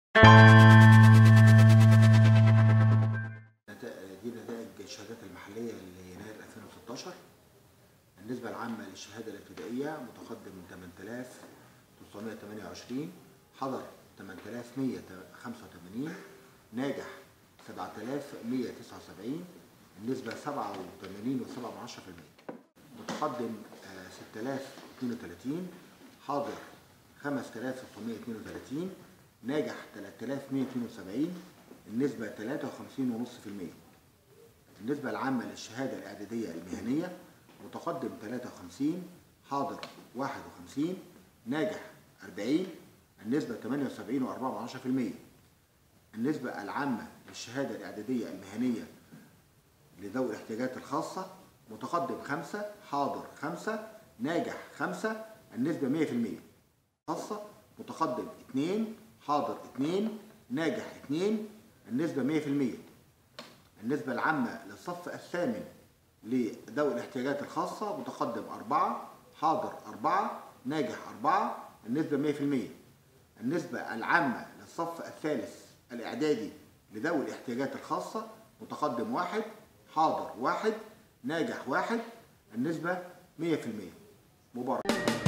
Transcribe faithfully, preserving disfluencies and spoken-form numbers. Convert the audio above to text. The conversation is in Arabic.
دي نتائج الشهادات المحلية ليناير ألفين وستاشر. النسبة العامة للشهادة الابتدائية متقدم ثمانية آلاف وتسعمائة وثمانية وعشرين، حضر ثمانية آلاف ومائة وخمسة وثمانين، ناجح سبعة آلاف ومائة وتسعة وسبعين، النسبة سبعة وثمانين فاصلة سبعة بالمئة. متقدم ستة آلاف واثنين وثلاثين، حاضر خمسة آلاف وتسعمائة واثنين وثلاثين، ناجح ثلاثة آلاف ومائة واثنين وسبعين، النسبة ثلاثة وخمسين فاصلة خمسة بالمئة. النسبة العامة للشهادة الإعدادية المهنية متقدم ثلاثة وخمسين، حاضر واحد وخمسين، ناجح أربعين، النسبة ثمانية وسبعين فاصلة أربعة بالمئة. النسبة العامة للشهادة الإعدادية المهنية لذوي الاحتياجات الخاصة متقدم خمسة، حاضر خمسة، ناجح خمسة، النسبة مئة بالمئة. خاصة متقدم اثنين، حاضر اثنين، ناجح اثنين، النسبة مئة بالمئة. النسبة العامة للصف الثامن لذوي الاحتياجات الخاصة متقدم أربعة، حاضر أربعة، ناجح أربعة، النسبة مئة بالمئة. النسبة العامة للصف الثالث الإعدادي لذوي الاحتياجات الخاصة متقدم واحد، حاضر واحد، ناجح واحد، النسبة مئة بالمئة. مبارك.